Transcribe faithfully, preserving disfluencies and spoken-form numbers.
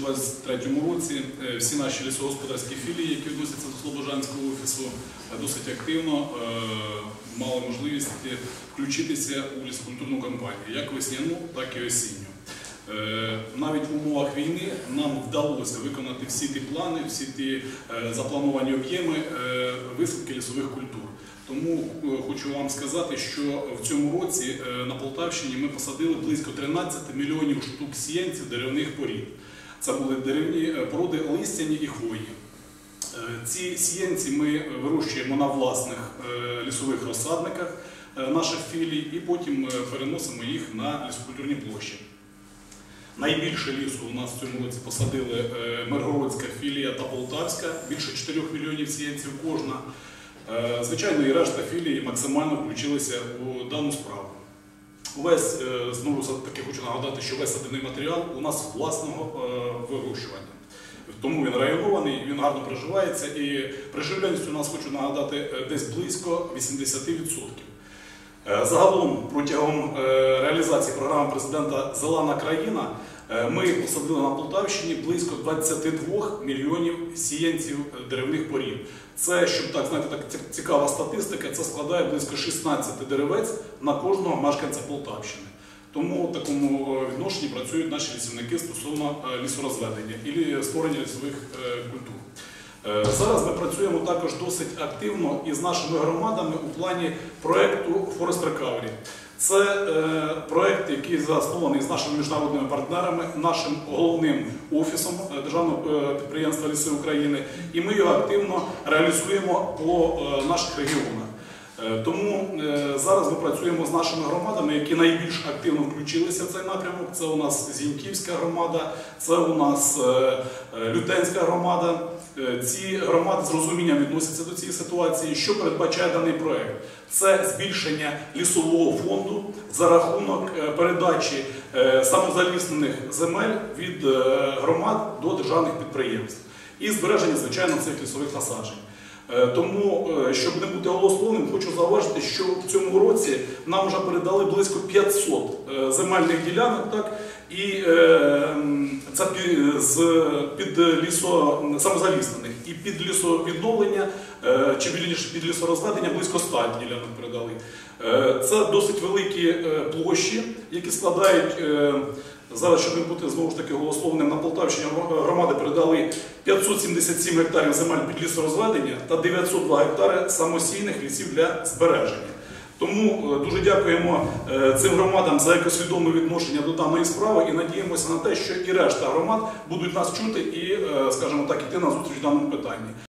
двадцять третьому році всі наші лісогосподарські філії, які відносяться до Слобожанського офісу, досить активно мали можливість включитися у лісокультурну кампанію, як весняну, так і осінню. Навіть в умовах війни нам вдалося виконати всі ті плани, всі ті заплановані об'єми висадки лісових культур. Тому хочу вам сказати, що в цьому році на Полтавщині ми посадили близько тринадцяти мільйонів штук сіянців деревних порід. Це були деревні породи листяні і хвойні. Ці сіянці ми вирощуємо на власних лісових розсадниках наших філій і потім переносимо їх на лісокультурні площі. Найбільше лісу у нас в цьому році посадили Миргородська філія та Полтавська, більше чотирьох мільйонів сіянців кожна. Звичайно, і решта філій максимально включилися у дану справу. Увесь, знову таки хочу нагадати, що весь садивний матеріал у нас власного вирощування. Тому він районований, він гарно приживається і приживленість у нас, хочу нагадати, десь близько вісімдесяти відсотків. Загалом протягом реалізації програми президента «Зелена країна» ми посадили на Полтавщині близько двадцяти двох мільйонів сіянців деревних порід. Це, щоб так, знаєте, так цікава статистика, це складає близько шістнадцяти деревець на кожного мешканця Полтавщини. Тому в такому відношенні працюють наші лісівники стосовно лісорозведення і створення лісових культур. Зараз ми працюємо також досить активно із нашими громадами у плані проєкту Forest Recovery. Це е, проєкт, який заснований з нашими міжнародними партнерами, нашим головним офісом Державного підприємства «Ліси України», і ми його активно реалізуємо по е, наших регіонах. Е, тому е, зараз ми працюємо з нашими громадами, які найбільш активно включилися в цей напрямок. Це у нас Зіньківська громада, це у нас е, Лютенська громада. Ці громади з розумінням відносяться до цієї ситуації. Що передбачає даний проєкт? Це збільшення лісового фонду за рахунок передачі самозаліснених земель від громад до державних підприємств і збереження, звичайно, цих лісових насаджень. Тому, щоб не бути голословним, хочу зауважити, що в цьому році нам вже передали близько п'ятсот земельних ділянок, так, і е, це під лісо самозаліснених, і під лісовідновлення, е, чи під лісорозведення близько ста ділянок передали. Е, це досить великі площі, які складають, е, зараз, щоб не бути знову ж таки голословним, на Полтавщині громади передали п'ятсот сімдесят сім гектарів земель під лісорозведення та дев'ятсот два гектари самосійних лісів для збереження. Тому дуже дякуємо цим громадам за екосвідоме відношення до даної справи і надіємося на те, що і решта громад будуть нас чути і, скажімо так, іти на зустріч в даному питанні.